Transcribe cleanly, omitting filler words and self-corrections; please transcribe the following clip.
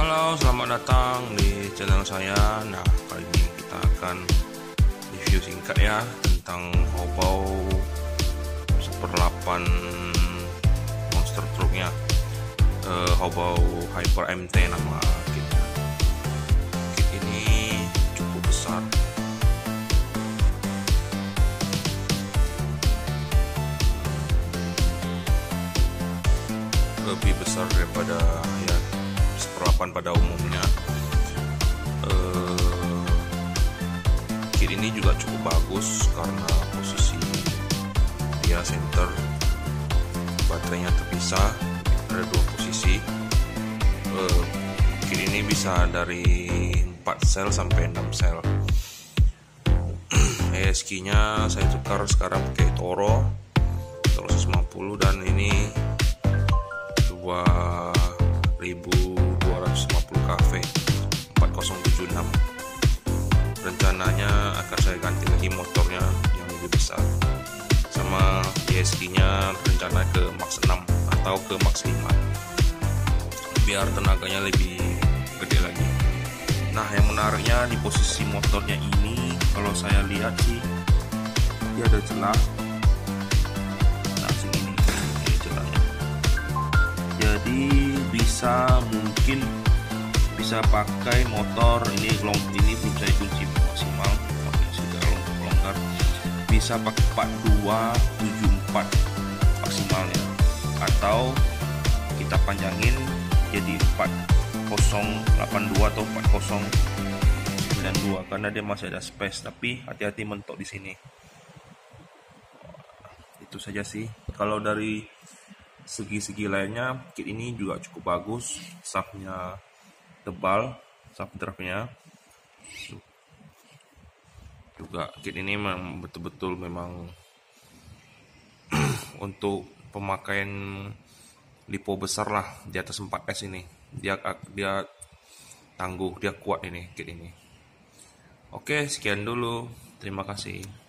Halo, selamat datang di channel saya. Nah, kali ini kita akan review singkat ya tentang Hobo 1/8 monster truknya, Hobo Hyper MT nama kitnya. Kit ini cukup besar, lebih besar daripada ya 1/8 pada umumnya. Kit ini juga cukup bagus karena posisi dia center, baterainya terpisah, ada 2 posisi. Kit ini bisa dari 4 sel sampai 6 sel. ESC nya saya tukar sekarang pakai Toro 150 dan ini 2250 KV 4076. Rencananya akan saya ganti lagi motornya yang lebih besar, sama ESC nya rencana ke Max 6 atau ke Max 5 biar tenaganya lebih gede lagi. Nah, yang menariknya di posisi motornya ini, kalau saya lihat sih dia ada celah. Nah, sini ini celahnya, jadi mungkin bisa pakai motor ini. Ini belum saya kunci maksimal, makanya sudah longgar. Bisa pakai 4274 maksimalnya, atau kita panjangin jadi 4082 atau 4092 karena dia masih ada space, tapi hati-hati mentok di sini. Itu saja sih. Kalau dari segi-segi lainnya, kit ini juga cukup bagus. Shaftnya tebal, shaft drive-nya juga. Kit ini memang betul-betul memang untuk pemakaian lipo besar lah, di atas 4S ini dia tangguh, dia kuat ini kit ini. Oke, sekian dulu, terima kasih.